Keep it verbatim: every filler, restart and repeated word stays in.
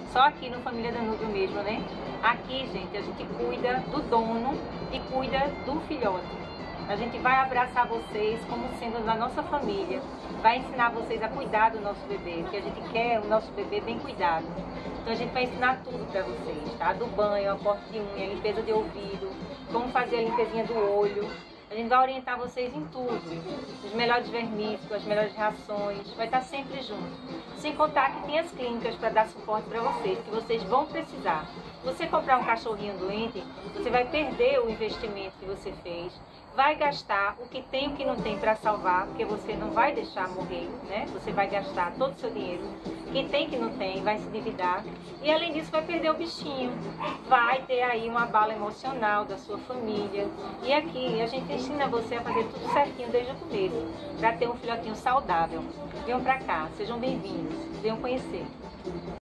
Só aqui no Família Danúbio mesmo, né? Aqui, gente, a gente cuida do dono e cuida do filhote. A gente vai abraçar vocês como sendo da nossa família. Vai ensinar vocês a cuidar do nosso bebê, porque a gente quer o nosso bebê bem cuidado. Então a gente vai ensinar tudo para vocês, tá? Do banho, a corte de unha, limpeza de ouvido, como fazer a limpezinha do olho. A gente vai orientar vocês em tudo, os melhores vermífugos, as melhores rações, vai estar sempre junto. Sem contar que tem as clínicas para dar suporte para vocês, que vocês vão precisar. Se você comprar um cachorrinho doente, você vai perder o investimento que você fez, vai gastar o que tem e o que não tem para salvar, porque você não vai deixar morrer, né? Você vai gastar todo o seu dinheiro. Quem tem que não tem, vai se endividar. E além disso, vai perder o bichinho. Vai ter aí uma bala emocional da sua família. E aqui a gente ensina você a fazer tudo certinho desde o começo, para ter um filhotinho saudável. Venham para cá, sejam bem-vindos, venham conhecer.